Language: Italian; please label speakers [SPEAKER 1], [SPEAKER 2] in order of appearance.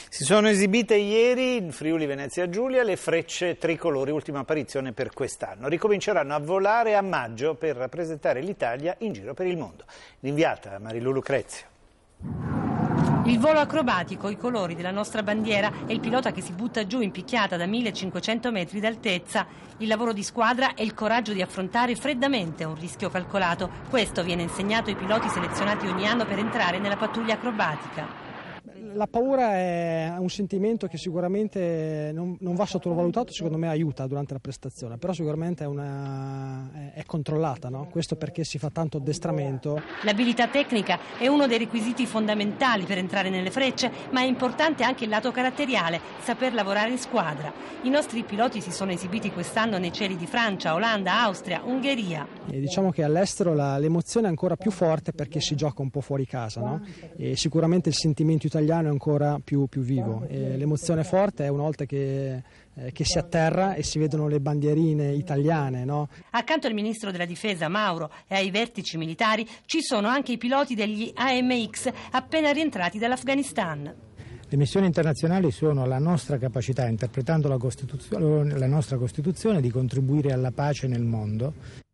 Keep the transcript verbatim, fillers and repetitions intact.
[SPEAKER 1] Si sono esibite ieri in Friuli Venezia Giulia le frecce tricolori, ultima apparizione per quest'anno. Ricominceranno a volare a maggio per rappresentare l'Italia in giro per il mondo. L'inviata Marilu Lucrezio.
[SPEAKER 2] Il volo acrobatico, i colori della nostra bandiera e il pilota che si butta giù in picchiata da millecinquecento metri d'altezza. Il lavoro di squadra e il coraggio di affrontare freddamente un rischio calcolato. Questo viene insegnato ai piloti selezionati ogni anno per entrare nella pattuglia acrobatica.
[SPEAKER 3] La paura è un sentimento che sicuramente non, non va sottovalutato, secondo me aiuta durante la prestazione, però sicuramente è, una, è, è controllata, no? Questo perché si fa tanto addestramento.
[SPEAKER 2] L'abilità tecnica è uno dei requisiti fondamentali per entrare nelle frecce, ma è importante anche il lato caratteriale, saper lavorare in squadra. I nostri piloti si sono esibiti quest'anno nei cieli di Francia, Olanda, Austria, Ungheria.
[SPEAKER 3] E diciamo che all'estero la, l'emozione è ancora più forte perché si gioca un po' fuori casa, no? E sicuramente il sentimento italiano è ancora più, più vivo. E l'emozione forte è una volta che, eh, che si atterra e si vedono le bandierine italiane, no?
[SPEAKER 2] Accanto al ministro della difesa Mauro e ai vertici militari ci sono anche i piloti degli A M X appena rientrati dall'Afghanistan.
[SPEAKER 4] Le missioni internazionali sono la nostra capacità, interpretando la, Costituzione, la nostra Costituzione, di contribuire alla pace nel mondo.